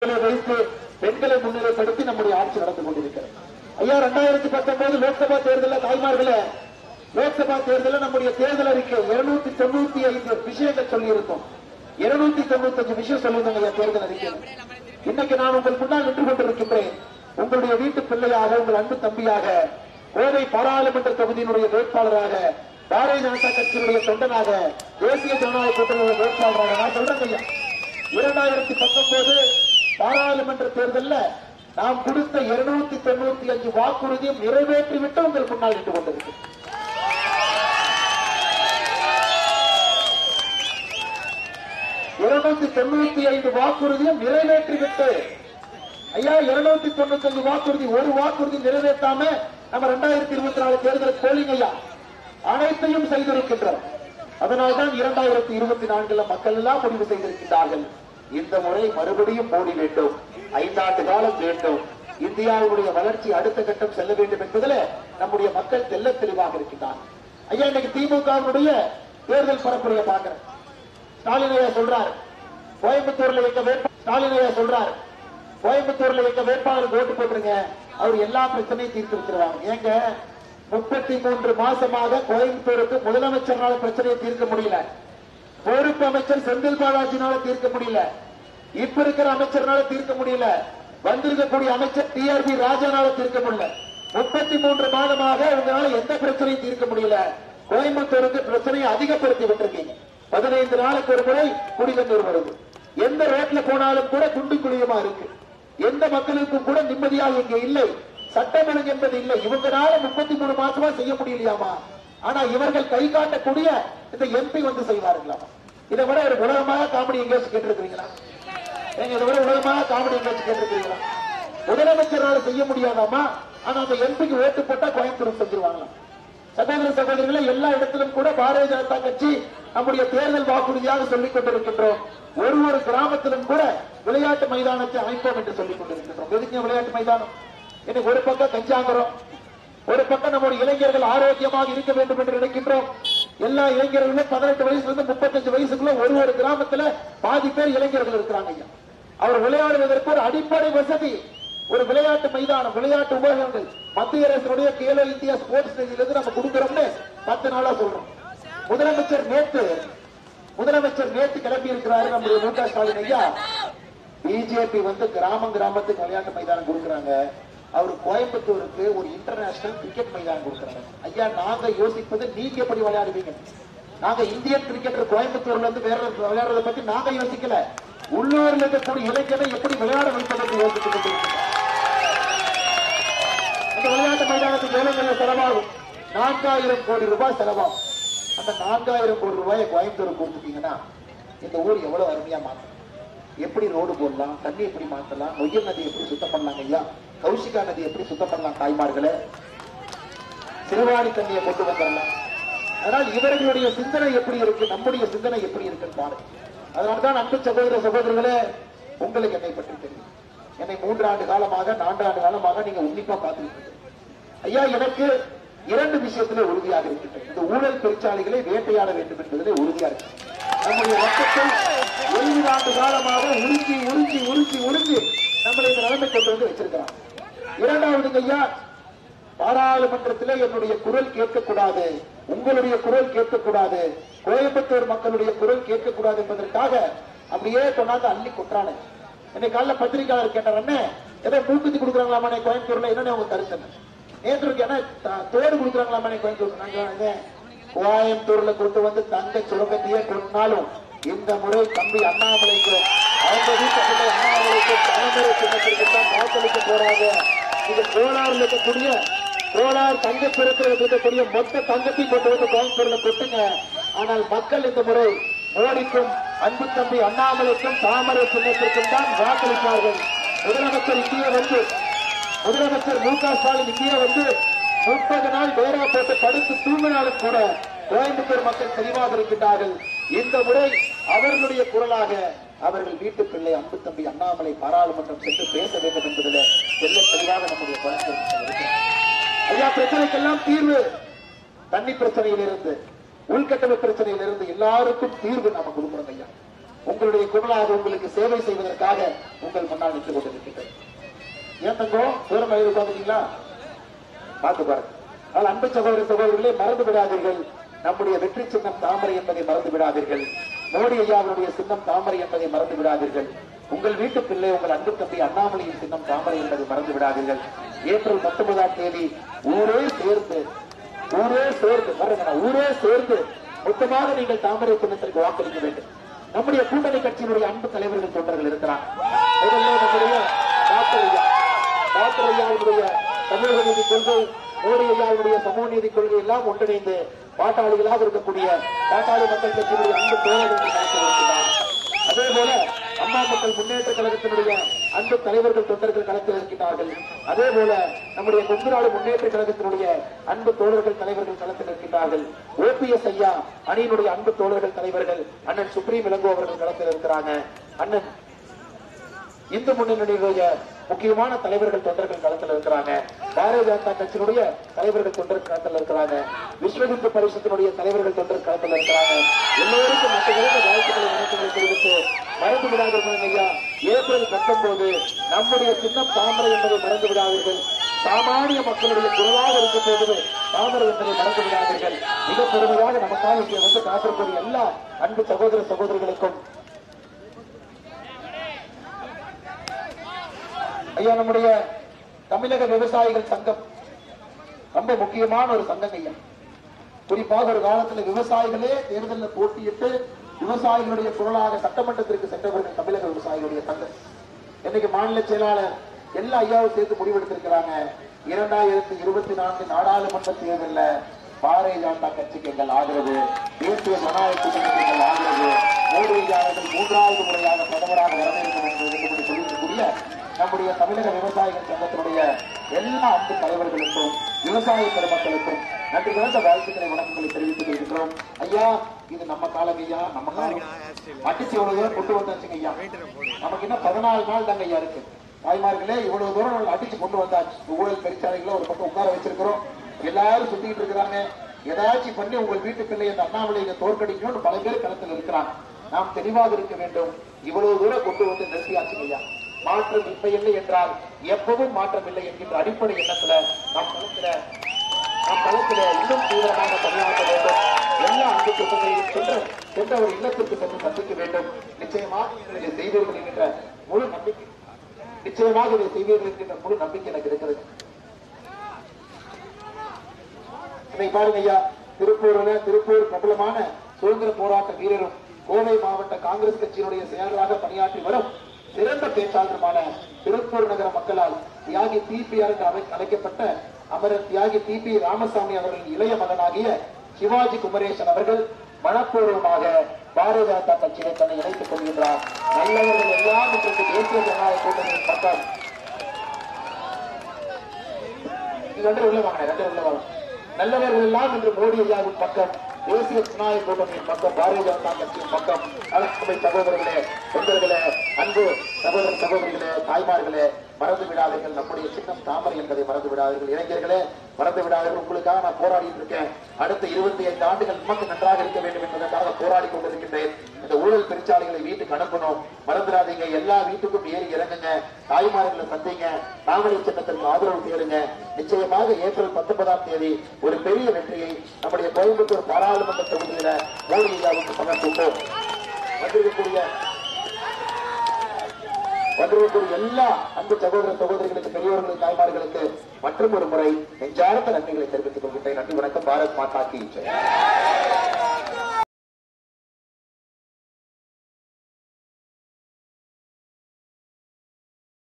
பெண்களை வைத்து பெண்களை முன்னிலைப்படுத்தி நம்முடைய ஆட்சி நடந்து கொண்டிருக்கிறது. ஐயா 2019 லோக்சபா தேர்தலில் தாய்மார்களே, லோக்சபா தேர்தலில் நம்முடைய தேர்தல் அறிக்கை 295 விஷயங்கள் சொல்லி இருக்கும். 295 விஷயம் சொல்லியிருந்தாங்க ஐயா தேர்தல் அறிக்கை. இன்னைக்கு நான் உங்கள் முன்னால் நின்று கொண்டிருக்கின்றேன். உங்களுடைய வீட்டு பிள்ளையாக, உங்கள் அன்பு தம்பியாக, கோவை பாராளுமன்ற தொகுதியினுடைய வேட்பாளராக, பாரதிய ஜனதா கட்சியினுடைய தொண்டனாக, தேசிய ஜனநாயக கூட்டணியுடைய வேட்பாளராக நான் சொல்றேன் ஐயா. 2019 பாராளுமன்ற தேர்தலில் நாம் கொடுத்த 295 வாக்குறுதியும் நிறைவேற்றிவிட்டு உங்கள் முன்னால் நின்று கொண்டிருக்கு. 295 வாக்குறுதியும் நிறைவேற்றிவிட்டு ஐயா 295 வாக்குறுதி, ஒரு வாக்குறுதி நிறைவேற்றாம நம்ம 2024 தேர்தல் போலிங் ஐயா அனைத்தையும் செய்திருக்கின்றோம். அதனால்தான் 2024 மக்கள் எல்லாம் முடிவு செய்திருக்கிறார்கள். இந்த முறை மறுபடியும் மோடி வேண்டும், 5 ஆண்டு காலம் வேண்டும், இந்தியாவுடைய வளர்ச்சி அடுத்த கட்டம் செல்ல வேண்டும் என்பதில் நம்முடைய மக்கள் தெல்ல தெளிவாக இருக்கின்றார். ஐயா இன்னைக்கு திமுகவுடைய தேர்தல் பரப்புரையை பார்க்கிறேன். ஸ்டாலின் ஐயா சொல்றார் கோயம்புத்தூர்ல எங்க வேட்பாளர், ஸ்டாலின் ஐயா சொல்றார் கோயம்புத்தூர்ல எங்க வேட்பாளருக்கு ஓட்டு போட்டுருங்க, அவர் எல்லா பிரச்சனையும் தீர்த்து வச்சிருவாங்க. ஏங்க 33 மாசமாக கோயம்புத்தூருக்கு முதலமைச்சரால பிரச்சனையை தீர்க்க முடியல, பொறுப்பு அமைச்சர் செந்தில் பாலாஜினால தீர்க்க முடியல, இப்ப இருக்கிற அமைச்சர்னால தீர்க்க முடியல, வந்திருக்கக்கூடிய அமைச்சர் டிஆர்பி ராஜானால தீர்க்க முடியல. 33 மாதமாக உங்களால எந்த பிரச்சனையும் தீர்க்க முடியல. கோயம்புத்தூருக்கு பிரச்சனையை அதிகப்படுத்தி விட்டுருக்கீங்க. 15 நாளுக்கு ஒரு முறை குடிநீர் வருது, எந்த ரோட்ல போனாலும் கூட குண்டு குழியமா இருக்கு, எந்த மக்களுக்கும் கூட நிம்மதியாக இங்க இல்லை, சட்டம் ஒழுங்கு என்பது இல்லை. இவங்களால 33 மாசமா செய்ய முடியலையாமா? ஆனா இவர்கள் கை காட்டக்கூடிய இந்த எம்பி வந்து செய்வார்களாமா? இதை விட ஒரு உலகமாக காமெடி எங்கேயாச்சும் கேட்டிருக்கிறீங்களா? இதை விட உலகமாக காமெடி எங்கேயாச்சும் கேட்டிருக்கிறீங்களா? முதலமைச்சரால் செய்ய முடியாதாமா? ஆனா அந்த எம்பிக்கு ஓட்டு போட்டா கோயம்புத்தூர் செஞ்சிருவாங்களாம். சகோதர சகோதரிகளை எல்லா இடத்திலும் கூட பாரதிய ஜனதா கட்சி நம்முடைய தேர்தல் வாக்குறுதியாக சொல்லிக் கொண்டிருக்கின்றோம். ஒரு கிராமத்திலும் கூட விளையாட்டு மைதானத்தை அமைப்போம் என்று சொல்லிக் கொண்டிருக்கின்றோம். எதுக்கு விளையாட்டு மைதானம்? இன்னைக்கு ஒரு பக்கம் கஞ்சாங்குறோம், ஒரு பக்கம் நம்முடைய இளைஞர்கள் ஆரோக்கியமாக இருக்க வேண்டும் என்று நினைக்கின்றோம். எல்லா இளைஞர்களுமே 18 வயசுல இருந்து 35 வயசுக்குள்ள ஒரு கிராமத்துல பாதி பேர் இளைஞர்கள் இருக்கிறாங்க. அவர் விளையாடுவதற்கு ஒரு அடிப்படை வசதி, ஒரு விளையாட்டு மைதானம், விளையாட்டு உபகரணங்கள் மத்திய அரசுடைய கேலோ இந்தியா ஸ்போர்ட்ஸ் நிதியிலிருந்து நம்ம கொடுக்கிறோம்னு 10 நாளா சொல்றோம். முதலமைச்சர் நேற்று கிளம்பி இருக்கிறாரு நம்முடைய மு.க. ஸ்டாலின் ஐயா. பிஜேபி வந்து கிராமத்துக்கு விளையாட்டு மைதானம் கொடுக்கிறாங்க, அவர் கோயம்புத்தூருக்கு ஒரு இன்டர்நேஷனல் கிரிக்கெட் மைதானம் கொடுக்கிறாங்க. ஐயா நாங்க யோசிப்பது நீங்க எப்படி விளையாடுவீங்க? நாங்க இந்தியன் கிரிக்கெட்டர் கோயம்புத்தூர்ல இருந்து வேற விளையாடுறதை பத்தி நாங்க யோசிக்கல, உள்ளூர்ல இருக்கக்கூடிய இளைஞரை எப்படி விளையாட வைப்பதற்கு யோசித்து அந்த விளையாட்டு மைதானத்துக்கு எவ்வளவு செலவாகும்? 4000 கோடி ரூபாய் செலவாகும். அந்த 4000 கோடி ரூபாயை கோயம்புத்தூர் கொடுத்துட்டீங்கன்னா இந்த ஊர் எவ்வளவு அருமையா மாற்றும். எப்படி ரோடு போடலாம், தண்ணி எப்படி மாற்றலாம், நொய்யல் நதி எப்படி சுத்தம் பண்ணலாம் ஐயா, கௌசிகா நதி எப்படி சுத்தம் பண்ணலாம் தாய்மார்களே, சிறுவாணி தண்ணியை கொண்டு வந்துடலாம். அதனால் இவர்களுடைய சிந்தனை எப்படி இருக்கு, நம்முடைய சிந்தனை எப்படி இருக்குன்னு பாருங்க. அதனால்தான் அன்பு சகோதர சகோதரர்களே, உங்களுக்கு என்னை பற்றி தெரியும். என்னை 3 ஆண்டு காலமாக 4 ஆண்டு காலமாக நீங்க உன்னிப்பா பார்த்துருக்கீங்க ஐயா. எனக்கு 2 விஷயத்திலே உறுதியாக இருக்கின்றன. இந்த ஊழல் பெருச்சாளிகளை வேட்டையாட வேண்டும் என்பதிலே உறுதியா இருக்கு. நம்முடைய ரத்தத்தை 20 ஆண்டு காலமாக உறிஞ்சி நம்மளை இந்த நிலைமை கொண்டு வந்து வச்சிருக்கிறாங்க. 2வது ஐயா, பாராளுமன்றத்திலே என்னுடைய குரல் கேட்கக்கூடாது, உங்களுடைய குரல் கேட்கக்கூடாது, கோயம்புத்தூர் மக்களுடைய குரல் கேட்கக்கூடாது என்பதற்காக அப்படியே கொண்டாந்து அள்ளி கொட்டானே. இன்னைக்கு காலைல பத்திரிகையாளர் கேட்டார், ஏதோ மூக்குத்தி கொடுக்குறாங்களாமா கோயம்புத்தூர்ல, என்னன்னு அவங்க கருத்து நேற்று என்ன தோடு கொடுக்குறாங்களாமா கோயம்புத்தூர்? கோயம்புத்தூர்ல கொண்டு வந்து தங்க சுரங்கத்தையே கொண்டாலும் இந்த முறை தம்பி அண்ணாமலைக்கும் அவங்க வீட்டுக்குள்ள அண்ணாமலைக்கும் தலைமுறை சின்னத்திற்கு தான் வாக்களிக்க போறாங்க. இது கோளாறுல இருக்கக்கூடிய கோளாறு தங்க பிறத்தில் இருக்கக்கூடிய மொத்த தங்கத்தை கொண்டு வந்து கோயம்புத்தூர்ல கொட்டுங்க. ஆனால் மக்கள் இந்த முறை மோடிக்கும் அன்பு தம்பி அண்ணாமலைக்கும் தாமரை சின்னத்திற்கும் தான் வாக்களிப்பார்கள். முதலமைச்சர் மு.க. ஸ்டாலின் இங்கே வந்து 30 நாள் டேரா போட்டு படுத்து தூங்கினாலும் கூட கோயம்புத்தூர் மக்கள் தெளிவாக இருக்கின்றார்கள். இந்த முறை அவர்களுடைய குரலாக அவர்கள் வீட்டு பிள்ளை அன்பு தம்பி அண்ணாமலை பாராளுமன்றம் சென்று பேச வேண்டும் என்பதில் தெல்ல தெளிவாக நம்முடைய ஐயா பிரச்சனைக்கெல்லாம் தீர்வு, தண்ணி பிரச்சனையிலிருந்து உள்கட்டமைப்பு பிரச்சனையிலிருந்து எல்லாருக்கும் தீர்வு நம்ம கொடுக்கிறோம் ஐயா. உங்களுடைய குரலாக உங்களுக்கு சேவை செய்வதற்காக உங்கள் முன்னால் நின்று கொண்டிருக்கின்றது. ஏன் தங்கம் தூரம் உட்காந்துட்டீங்களா? பார்த்து பாருங்க. ஆனால் அன்பு சகோதர சகோதரர்களே, மறந்து விடாதீர்கள், நம்முடைய வெற்றி சின்னம் தாமரை என்பதை மறந்து விடாதீர்கள். மோடி ஐயாவுடைய சின்னம் தாமரை என்பதை மறந்து விடாதீர்கள். உங்கள் வீட்டு பிள்ளை உங்கள் அன்பு தம்பி அண்ணாமலையின் சின்னம் தாமரை என்பதை மறந்து விடாதீர்கள். ஏப்ரல் 19ஆம் தேதி ஊரே சேர்ந்து மொத்தமாக நீங்கள் தாமரை சின்னத்திற்கு வாக்களிக்க வேண்டும். நம்முடைய கூட்டணி கட்சியினுடைய அன்பு தலைவர்கள் தொண்டர்கள் இருக்கிறார். நம்முடைய டாக்டர் ஐயாவுடைய சமூக நீதி கொள்கை, மோடி ஐயாவுடைய சமூக நீதி கொள்கை எல்லாம் ஒன்றிணைந்து பாட்டாளிகளாக இருக்கக்கூடிய பாட்டாளி மக்கள் கட்சியினுடைய அன்பு தோழர்கள் களத்தில். அதே போல அம்மா மக்கள் முன்னேற்ற கழகத்தினுடைய அன்பு தலைவர்கள் தொண்டர்கள் களத்தில் இருக்கின்றார்கள். அதே போல நம்முடைய கொங்குநாடு முன்னேற்ற கழகத்தினுடைய அன்பு தோழர்கள் தலைவர்கள் களத்தில் இருக்கின்றார்கள். OPS ஐயா அணியினுடைய அன்பு தோழர்கள் தலைவர்கள் அண்ணன் சுப்ரீம் இளங்கோ அவர்கள் களத்தில் இருக்கிறாங்க. அண்ணன் இந்து முன்னணியுடைய முக்கியமான தலைவர்கள் தொண்டர்கள் களத்தில் இருக்கிறாங்க. பாரதிய ஜனதா கட்சியினுடைய தலைவர்கள் தொண்டர்கள் களத்தில் இருக்கிறாங்க. விஸ்வ இந்து பரிஷத்தினுடைய தலைவர்கள் தொண்டர்கள் களத்தில் இருக்கிறாங்க. எல்லோருக்கும் மக்களுக்கு வாழ்த்துக்களை வணக்கங்களை தெரிவித்து மறந்து விடாதீர்கள் ஐயா. ஏப்ரல் 19 நம்முடைய சின்னம் தாமரை என்பதை மறந்து விடாதீர்கள். சாமானிய மக்களுடைய குரலாக இருக்கும் போது தாமரை என்பதை மறந்து விடாதீர்கள். மிக பெருமையாக நமக்காக இங்கே வந்து காத்திருக்கூடிய எல்லா அன்பு சகோதர சகோதரிகளுக்கும் ஐயா, நம்முடைய தமிழக விவசாயிகள் சங்கம் ரொம்ப முக்கியமான ஒரு சங்கம் ஐயா. குறிப்பாக ஒரு காலத்தில் விவசாயிகளே தேர்தலில் போட்டியிட்டு விவசாயிகளுடைய குரலாக சட்டமன்றத்திற்கு சென்றவர்கள் தமிழக விவசாயிகளுடைய சங்கம். இன்னைக்கு மாநில செயலாளர் எல்லா ஐயாவும் சேர்த்து முடிவெடுத்திருக்கிறாங்க. 2024 நாடாளுமன்ற தேர்தலில் பாரதிய ஜனதா கட்சிக்கு எங்கள் ஆதரவு, தேசிய ஜனநாயக கூட்டணிக்கு எங்கள் ஆதரவு, மோடி ஐயா அவர்கள் 3வது முறையாக பிரதமராக வரவேற்கும் என்று சொல்லியிருக்கக்கூடிய நம்முடைய தமிழக விவசாயிகள் சங்கத்தினுடைய எல்லா அன்பு தலைவர்களுக்கும் விவசாய பெருமக்களுக்கும் நன்றி கலந்த வாழ்த்துக்களை வணக்கங்களை தெரிவித்துக் கொள்கின்றோம். ஐயா, இது நம்ம காலம் ஐயா, நம்ம காலம். அடிச்சு இவ்வளவு தூரம் கொண்டு வந்தாச்சுங்க ஐயா. நமக்கு இன்னும் 14 நாள் தாங்க ஐயா இருக்கு. தாய்மார்களே, இவ்வளவு தூரம் நம்ம அடிச்சு கொண்டு வந்தாச்சு. ஊழல் பெருச்சாலைகளை ஒரு பக்கம் உட்கார வச்சிருக்கிறோம். எல்லாரும் சுத்திட்டு இருக்கிறாங்க. ஏதாச்சும் பண்ணி உங்கள் வீட்டு பிள்ளை அந்த அண்ணாமலையை தோற்கடிக்கணும்னு பல பேர் களத்தில் இருக்கிறாங்க. நாம் தெளிவாக இருக்க வேண்டும். இவ்வளவு தூரம் கொண்டு வந்து நிறுத்தியாச்சுங்க ஐயா. மாற்றம் இல்லை என்றால் எப்பவும் மாற்றம் இல்லை என்கின்ற அடிப்படை எண்ணத்துல நம் களத்துல இன்னும் தீவிரமாக பணியாற்ற வேண்டும். எல்லா அன்பு குடும்பங்களையும் சென்ற ஒரு இல்லத்திற்கு சென்று சந்திக்க வேண்டும். நிச்சயமாக இதை செய்வீர்கள் என்கின்ற முழு நம்பிக்கை எனக்கு இருக்கிறது. இன்னைக்கு பாருங்க ஐயா, திருப்பூர் பிரபலமான சுதந்திர போராட்ட வீரரும் கோவை மாவட்ட காங்கிரஸ் கட்சியினுடைய செயலராக பணியாற்றி வரும் சிறந்த பேச்சாளருமான திருப்பூர் நகர மக்களால் தியாகி TPR என்று அழைக்கப்பட்ட அமரர் தியாகி TP ராமசாமி அவர்களின் இளைய மகனாகிய சிவாஜி குமரேசன் அவர்கள் மனப்பூர்வமாக பாரதிய ஜனதா கட்சியை தன்னை இணைத்துக் கொள்கின்றார். நல்லவர்கள் எல்லாம் இன்றைக்கு தேசிய ஜனநாயக கூட்டணியின் பக்கம் நல்லவர்கள் எல்லாம் இன்று மோடி ஐயாவின் பக்கம், தேசிய ஜனநாயக கூட்டணியின் பக்கம், பாரதிய ஜனதா கட்சியின் பக்கம். அன்பு சகோதரர்களே, தொண்டர்களே, அன்பு சகோதர சகோதரிகளே, தாய்மார்களே, மறந்து விடாதீர்கள், நம்முடைய சின்னம் தாமரை என்பதை மறந்து விடாதீர்கள். இளைஞர்களே, மறந்து விடாதீர்கள். உங்களுக்காக நான் போராடிட்டு இருக்கேன். அடுத்த 25 ஆண்டுகள் நமக்கு நன்றாக இருக்க வேண்டும் என்பதற்காக போராடி கொண்டிருக்கின்றேன். இந்த ஊழல் பெருச்சாலைகளை வீட்டுக்கு அனுப்பணும். மறந்துடாதீங்க. எல்லா வீட்டுக்கும் ஏறி இறங்குங்க. தாய்மார்களை சந்திங்க. தாமரை சின்னத்திற்கு ஆதரவு தேடுங்க. நிச்சயமாக ஏப்ரல் 19ஆம் தேதி ஒரு பெரிய வெற்றியை நம்முடைய கோயம்புத்தூர் பாராளுமன்ற தொகுதியில மோடி ஐயாவுக்கு சமர்ப்பிப்போம். வந்திருக்கக்கூடிய எல்லா அன்பு சகோதர சகோதரிகளுக்கு, பெரியவர்களுக்கு, தாய்மார்களுக்கு மற்றும் ஒரு முறை நெஞ்சார்ந்த நன்றிகளை தெரிவித்துக் கொள்கின்றேன். நன்றி, வணக்கம். பாரத் மாதா கி ஜெய்.